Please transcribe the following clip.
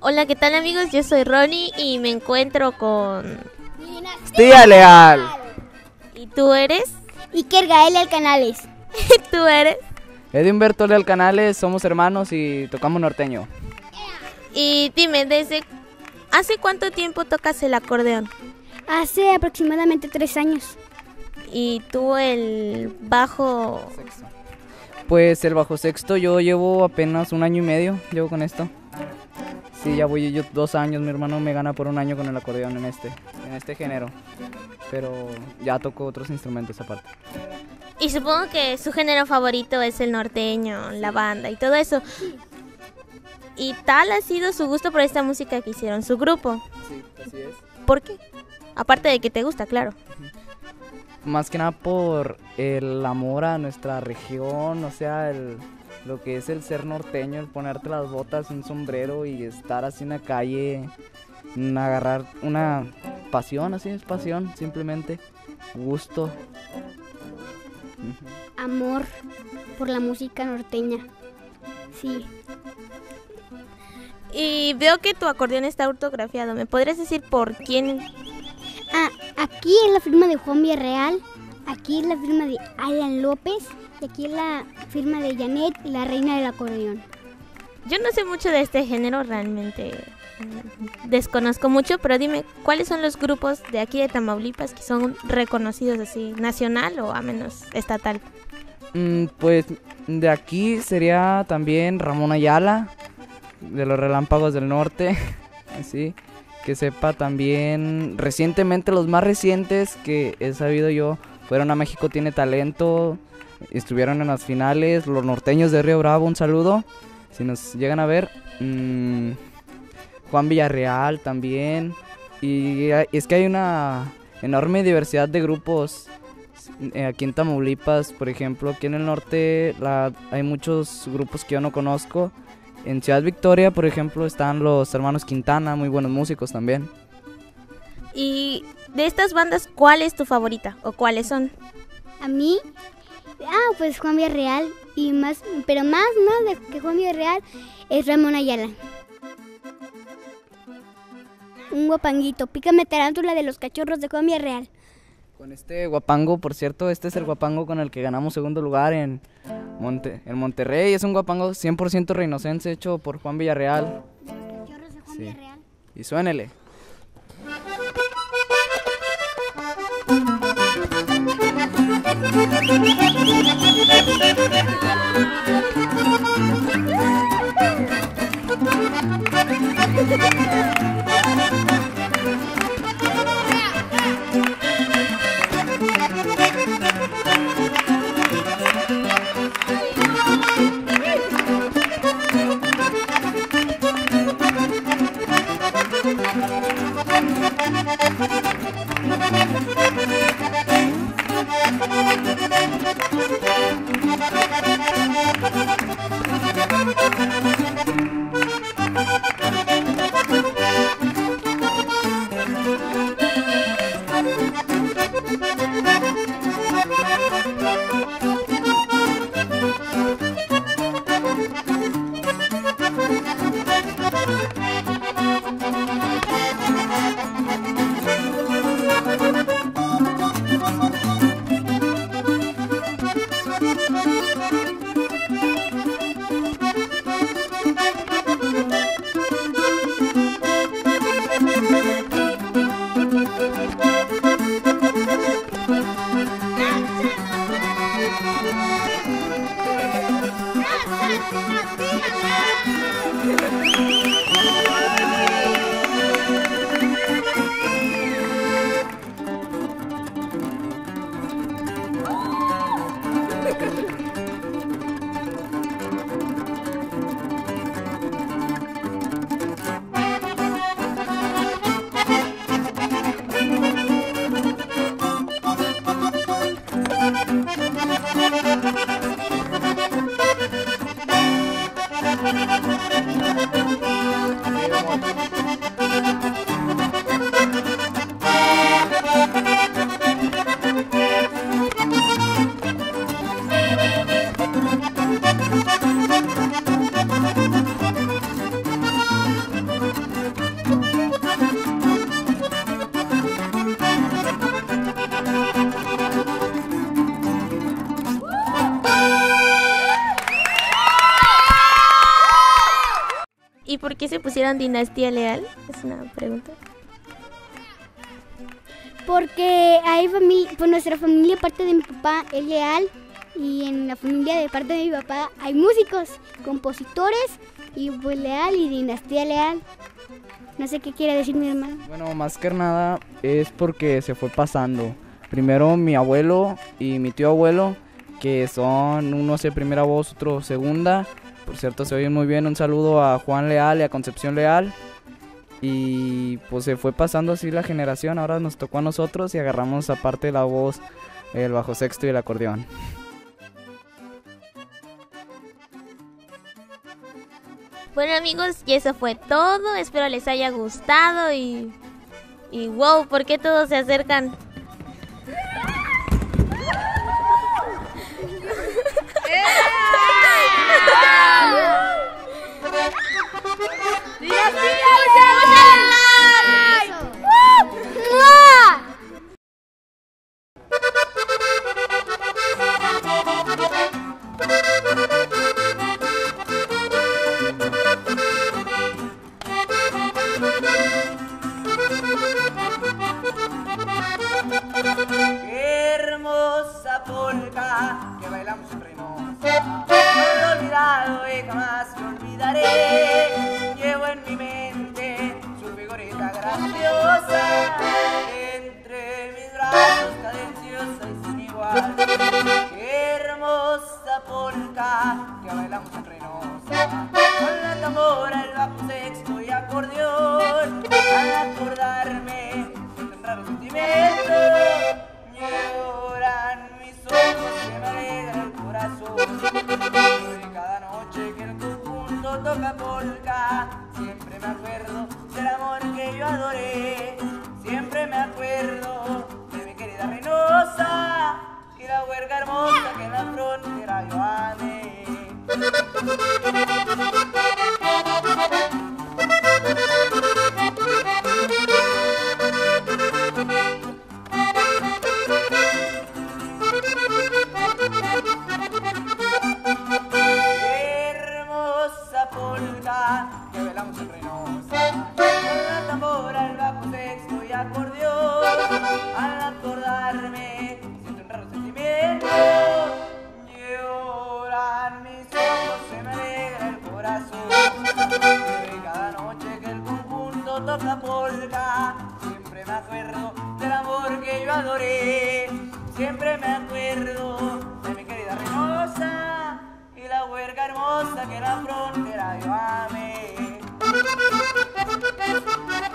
Hola, ¿qué tal amigos? Yo soy Ronnie y me encuentro con... Tía Leal. ¿Y tú eres? Iker Gael Canales. ¿Tú eres? Eddie Humberto Leal Canales, somos hermanos y tocamos norteño. Y dime, ¿hace cuánto tiempo tocas el acordeón? Hace aproximadamente 3 años. ¿Y tú el bajo? Pues el bajo sexto yo llevo apenas 1 año y medio, llevo con esto. Sí, ya voy yo 2 años, mi hermano me gana por 1 año con el acordeón en este género. Pero ya toco otros instrumentos aparte. Y supongo que su género favorito es el norteño, la banda y todo eso. ¿Y tal ha sido su gusto por esta música que hicieron, su grupo? Sí, así es. ¿Por qué? Aparte de que te gusta, claro. Más que nada por el amor a nuestra región, o sea, lo que es el ser norteño, el ponerte las botas, un sombrero y estar así en la calle, agarrar una pasión, así es pasión, simplemente, gusto. Amor por la música norteña. Sí. Y veo que tu acordeón está autografiado. ¿Me podrías decir por quién? Aquí es la firma de Juan Villarreal, aquí es la firma de Alan López y aquí es la firma de Janet, la reina del acordeón. Yo no sé mucho de este género, realmente desconozco mucho, pero dime, ¿cuáles son los grupos de aquí de Tamaulipas que son reconocidos así, nacional o a menos estatal? Pues de aquí sería también Ramón Ayala, de los Relámpagos del Norte, así. Que sepa también, recientemente los más recientes que he sabido yo, fueron a México Tiene Talento, estuvieron en las finales, los norteños de Río Bravo, un saludo, si nos llegan a ver, Juan Villarreal también, y es que hay una enorme diversidad de grupos aquí en Tamaulipas, por ejemplo, aquí en el norte hay muchos grupos que yo no conozco. En Ciudad Victoria, por ejemplo, están los hermanos Quintana, muy buenos músicos también. Y de estas bandas, ¿cuál es tu favorita? ¿O cuáles son? A mí, pues Juan Villarreal y más, pero más que Juan Villarreal es Ramón Ayala. Un guapanguito, pícame tarántula de los cachorros de Juan Villarreal. Con este guapango, por cierto, este es el guapango con el que ganamos segundo lugar en Monterrey. Es un guapango 100% reinocense hecho por Juan Villarreal. Los cachorros de Juan Sí. Villarreal. Y suénele. ¿Y por qué se pusieron Dinastía Leal? Es una pregunta. Porque hay familia, pues nuestra familia, parte de mi papá, es leal. Y en la familia de parte de mi papá hay músicos, compositores, y pues Leal y Dinastía Leal. No sé qué quiere decir mi hermano. Bueno, más que nada es porque se fue pasando. Primero mi abuelo y mi tío abuelo, que son unos de primera voz, otro segunda. Por cierto, se oyen muy bien. Un saludo a Juan Leal y a Concepción Leal. Y pues se fue pasando así la generación. Ahora nos tocó a nosotros y agarramos aparte la voz, el bajo sexto y el acordeón. Bueno amigos, y eso fue todo. Espero les haya gustado y wow, ¿por qué todos se acercan? Qué hermosa polca que bailamos en Reynosa. No lo he olvidado y jamás lo olvidaré. Llevo en mi mente su figurita graciosa, entre mis brazos cadenciosa y sin igual. Qué hermosa polca que bailamos en Reynosa, con la tambora, el bajo sexto y acordeón. Al acordarme de un raro sentimiento, lloran mis ojos, se me alegra el corazón. Y cada noche que el conjunto toca polka, siempre me acuerdo del amor que yo adoré. Siempre me acuerdo de mi querida Reynosa y la huerga hermosa que en la frontera yo amé. Hermosa polca que bailamos en Reynosa, con la tambora, el bajo sexto y acordeón. Al acordarme siento un raro sentimiento, lloran mis ojos, se me alegra el corazón. Y cada noche que el conjunto toca polca, siempre me acuerdo del amor que yo adoré. Siempre me acuerdo de mi querida Reynosa y la huerga hermosa que en la frontera yo amé.